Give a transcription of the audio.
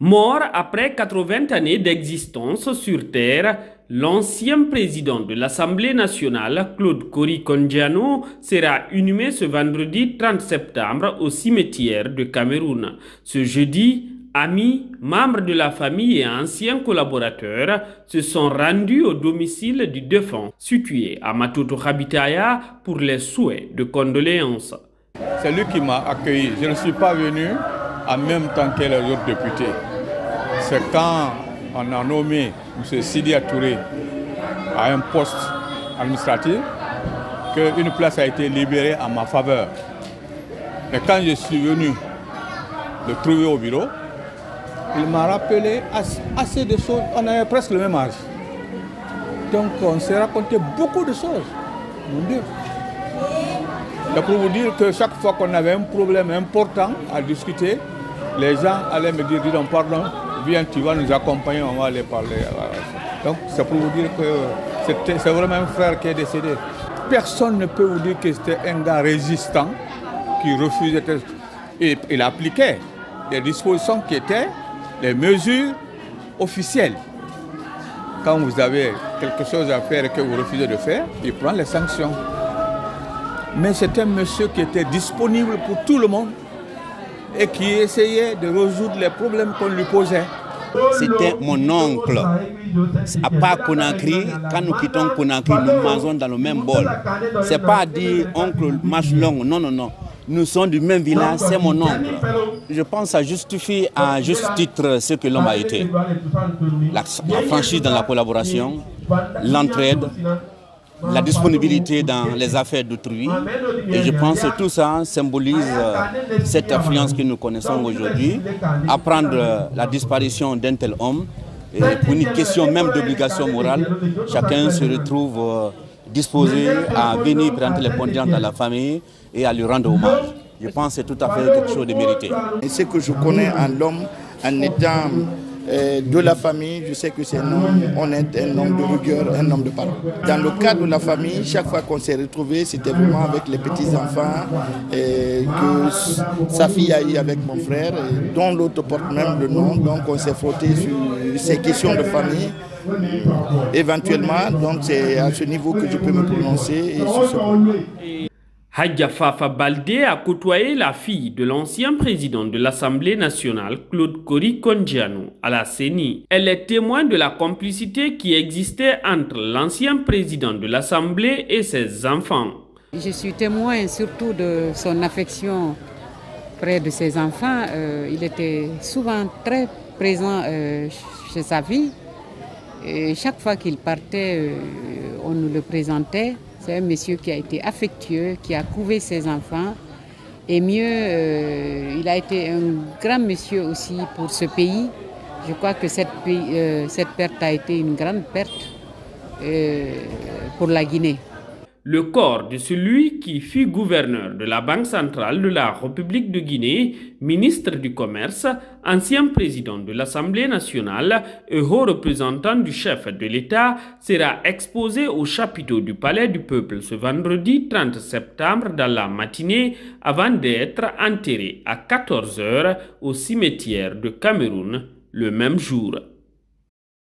Mort après 80 années d'existence sur Terre, l'ancien président de l'Assemblée nationale, Claude Kory Kondiano, sera inhumé ce vendredi 30 septembre au cimetière de Cameroun. Ce jeudi, amis, membres de la famille et anciens collaborateurs se sont rendus au domicile du défunt, situé à Matoto Habitaya, pour les souhaits de condoléances. C'est lui qui m'a accueilli. Je ne suis pas venu en même temps que les autres députés. C'est quand on a nommé M. Sidi Touré à un poste administratif qu'une place a été libérée en ma faveur. Et quand je suis venu le trouver au bureau, il m'a rappelé assez de choses. On avait presque le même âge. Donc on s'est raconté beaucoup de choses. Mon Dieu. C'est pour vous dire que chaque fois qu'on avait un problème important à discuter, les gens allaient me dire, dis donc pardon, viens, tu vas nous accompagner, on va aller parler. Donc c'est pour vous dire que c'est vraiment un frère qui est décédé. Personne ne peut vous dire que c'était un gars résistant qui refusait. Et il appliquait les dispositions qui étaient les mesures officielles. Quand vous avez quelque chose à faire et que vous refusez de faire, il prend les sanctions. Mais c'est un monsieur qui était disponible pour tout le monde et qui essayait de résoudre les problèmes qu'on lui posait. C'était mon oncle. À part Conakry, quand nous quittons Conakry, nous mangeons dans le même bol. Ce n'est pas dire oncle Machelong, non, non, non. Nous sommes du même village, c'est mon oncle. Je pense que ça justifie à juste titre ce que l'homme a été. La franchise dans la collaboration, l'entraide, la disponibilité dans les affaires d'autrui. Et je pense que tout ça symbolise cette affluence que nous connaissons aujourd'hui. Apprendre la disparition d'un tel homme, et pour une question même d'obligation morale, chacun se retrouve disposé à venir présenter les condoléances dans la famille et à lui rendre hommage. Je pense que c'est tout à fait quelque chose de mérité. Et ce que je connais en l'homme, en étant de la famille, je sais que c'est un homme honnête, un homme de rigueur, un homme de parole. Dans le cadre de la famille, chaque fois qu'on s'est retrouvés, c'était vraiment avec les petits-enfants que sa fille a eu avec mon frère, dont l'autre porte même le nom. Donc on s'est frotté sur ces questions de famille. Éventuellement, donc c'est à ce niveau que je peux me prononcer et sur ce point. Hadja Fafa Baldé a côtoyé la fille de l'ancien président de l'Assemblée nationale, Claude Kory Kondiano, à la CENI. Elle est témoin de la complicité qui existait entre l'ancien président de l'Assemblée et ses enfants. Je suis témoin surtout de son affection près de ses enfants. Il était souvent très présent chez sa fille. Et chaque fois qu'il partait, on nous le présentait. C'est un monsieur qui a été affectueux, qui a couvé ses enfants. Et mieux, il a été un grand monsieur aussi pour ce pays. Je crois que cette perte a été une grande perte pour la Guinée. Le corps de celui qui fut gouverneur de la Banque centrale de la République de Guinée, ministre du Commerce, ancien président de l'Assemblée nationale et haut représentant du chef de l'État sera exposé au chapiteau du Palais du Peuple ce vendredi 30 septembre dans la matinée avant d'être enterré à 14 h au cimetière de Cameroun le même jour.